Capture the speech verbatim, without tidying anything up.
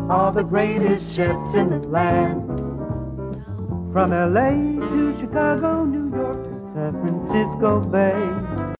all the greatest chefs in the land. From L A to Chicago, New York to San Francisco Bay.